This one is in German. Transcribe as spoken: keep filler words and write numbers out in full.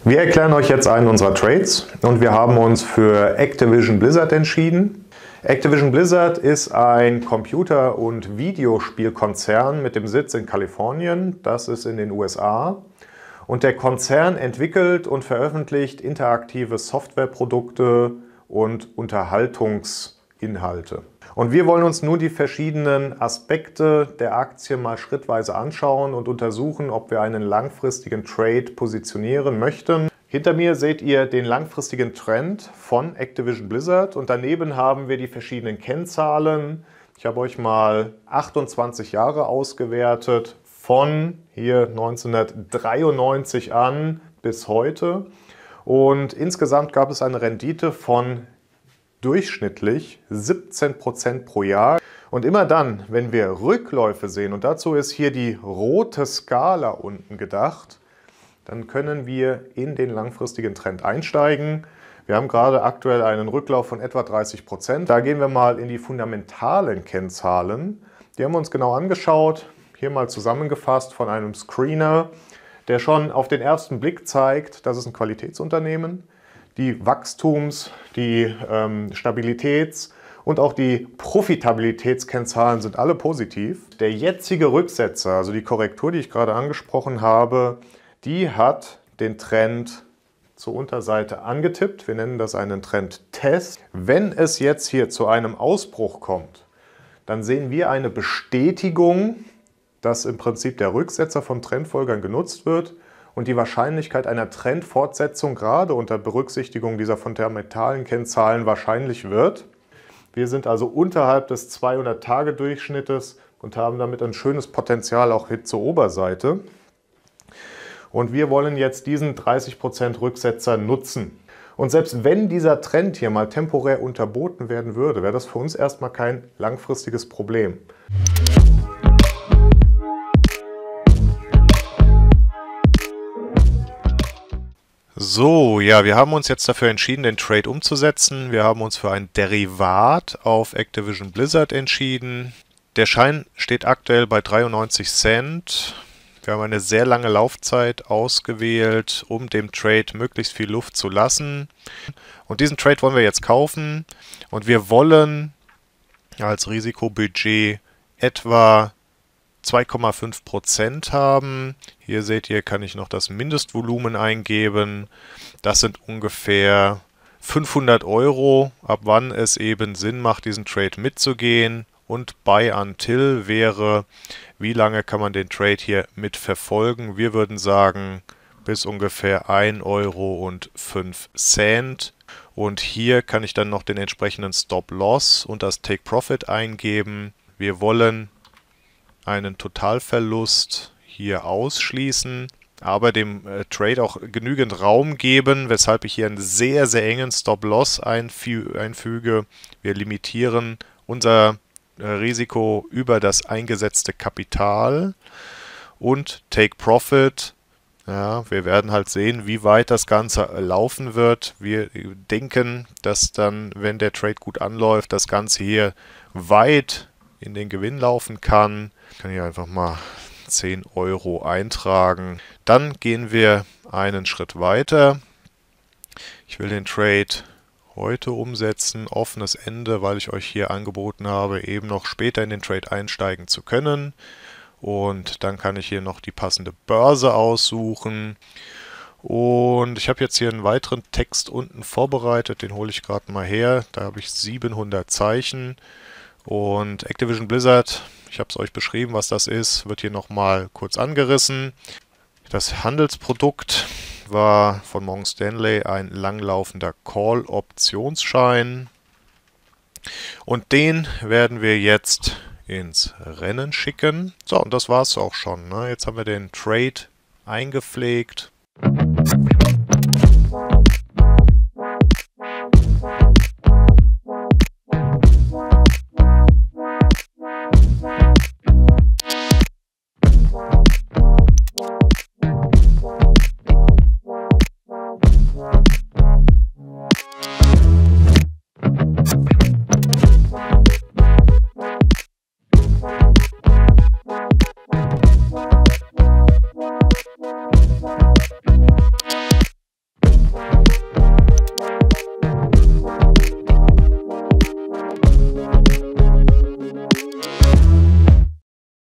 Wir erklären euch jetzt einen unserer Trades und wir haben uns für Activision Blizzard entschieden. Activision Blizzard ist ein Computer- und Videospielkonzern mit dem Sitz in Kalifornien, das ist in den U S A. Und der Konzern entwickelt und veröffentlicht interaktive Softwareprodukte und Unterhaltungsinhalte. Und wir wollen uns nur die verschiedenen Aspekte der Aktie mal schrittweise anschauen und untersuchen, ob wir einen langfristigen Trade positionieren möchten. Hinter mir seht ihr den langfristigen Trend von Activision Blizzard und daneben haben wir die verschiedenen Kennzahlen. Ich habe euch mal achtundzwanzig Jahre ausgewertet, von hier neunzehnhundertdreiundneunzig an bis heute. Und insgesamt gab es eine Rendite von durchschnittlich siebzehn Prozent pro Jahr. Und immer dann, wenn wir Rückläufe sehen, und dazu ist hier die rote Skala unten gedacht, dann können wir in den langfristigen Trend einsteigen. Wir haben gerade aktuell einen Rücklauf von etwa dreißig Prozent. Da gehen wir mal in die fundamentalen Kennzahlen. Die haben wir uns genau angeschaut, hier mal zusammengefasst von einem Screener, der schon auf den ersten Blick zeigt, das ist ein Qualitätsunternehmen. Die Wachstums-, die ähm, Stabilitäts- und auch die Profitabilitätskennzahlen sind alle positiv. Der jetzige Rücksetzer, also die Korrektur, die ich gerade angesprochen habe, die hat den Trend zur Unterseite angetippt. Wir nennen das einen Trendtest. Wenn es jetzt hier zu einem Ausbruch kommt, dann sehen wir eine Bestätigung, dass im Prinzip der Rücksetzer von Trendfolgern genutzt wird. Und die Wahrscheinlichkeit einer Trendfortsetzung gerade unter Berücksichtigung dieser fundamentalen Kennzahlen wahrscheinlich wird. Wir sind also unterhalb des zweihundert-Tage-Durchschnittes und haben damit ein schönes Potenzial auch hin zur Oberseite. Und wir wollen jetzt diesen dreißig Prozent Rücksetzer nutzen. Und selbst wenn dieser Trend hier mal temporär unterboten werden würde, wäre das für uns erstmal kein langfristiges Problem. So, ja, wir haben uns jetzt dafür entschieden, den Trade umzusetzen. Wir haben uns für ein Derivat auf Activision Blizzard entschieden. Der Schein steht aktuell bei dreiundneunzig Cent. Wir haben eine sehr lange Laufzeit ausgewählt, um dem Trade möglichst viel Luft zu lassen. Und diesen Trade wollen wir jetzt kaufen. Und wir wollen als Risikobudget etwa zwei Komma fünf Prozent haben. Hier seht ihr, kann ich noch das Mindestvolumen eingeben. Das sind ungefähr fünfhundert Euro, ab wann es eben Sinn macht, diesen Trade mitzugehen. Und Buy Until wäre, wie lange kann man den Trade hier mitverfolgen? Wir würden sagen, bis ungefähr ein Euro und fünf Cent. Und hier kann ich dann noch den entsprechenden Stop-Loss und das Take-Profit eingeben. Wir wollen einen Totalverlust hier ausschließen, aber dem äh, Trade auch genügend Raum geben, weshalb ich hier einen sehr, sehr engen Stop-Loss einfü einfüge. Wir limitieren unser äh, Risiko über das eingesetzte Kapital und Take-Profit. Ja, wir werden halt sehen, wie weit das Ganze laufen wird. Wir denken, dass dann, wenn der Trade gut anläuft, das Ganze hier weit in den Gewinn laufen kann. Ich kann hier einfach mal zehn Euro eintragen. Dann gehen wir einen Schritt weiter. Ich will den Trade heute umsetzen, offenes Ende, weil ich euch hier angeboten habe, eben noch später in den Trade einsteigen zu können. Und dann kann ich hier noch die passende Börse aussuchen. Und ich habe jetzt hier einen weiteren Text unten vorbereitet, den hole ich gerade mal her. Da habe ich siebenhundert Zeichen. Und Activision Blizzard, ich habe es euch beschrieben, was das ist, wird hier nochmal kurz angerissen. Das Handelsprodukt war von Morgan Stanley ein langlaufender Call-Optionsschein. Und den werden wir jetzt ins Rennen schicken. So, und das war es auch schon, ne? Jetzt haben wir den Trade eingepflegt.